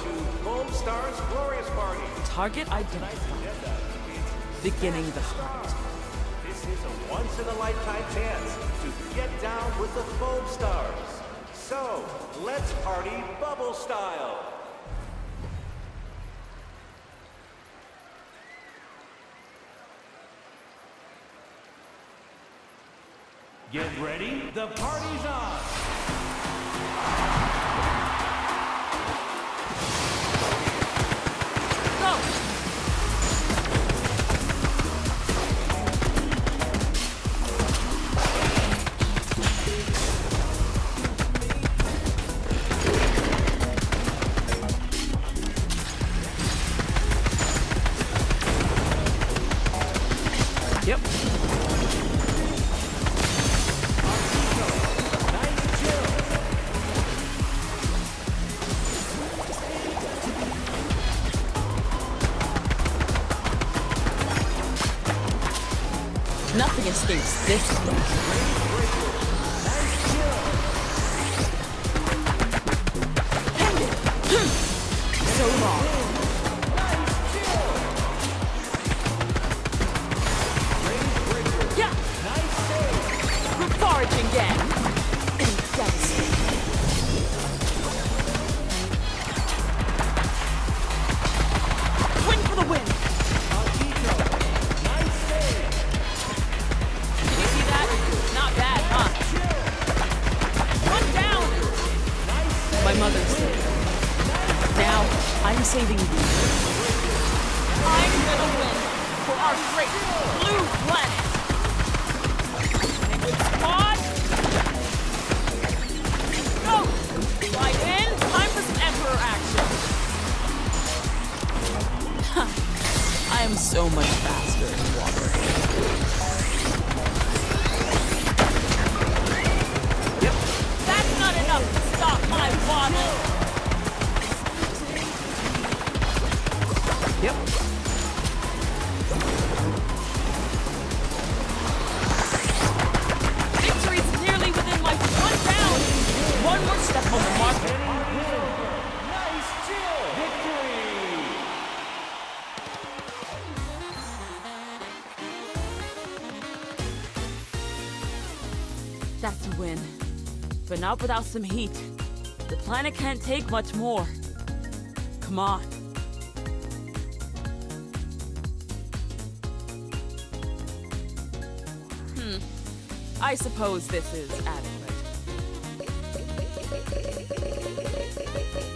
to Foamstars Glorious Party. Target identified. Beginning the hunt. This is a once-in-a-lifetime chance to get down with the Foamstars. So, let's party bubble style. Get ready, the party's on! Go! Yep. Nothing escapes this one. So long. Yeah. Good foraging again. Devastating. Gwyn for the win. My mother's saved. Now, I'm saving you. I'm gonna win for our great blue planet. Penguin squad! Go! Right in, time for some Emperor action. I am so much faster in water. That's not enough to stop my waddle! Yep. Victory's nearly within my 1 pound! One more step on the mark. Nice chill! Victory! That's a win. But not without some heat. The planet can't take much more. Come on. I suppose this is adequate.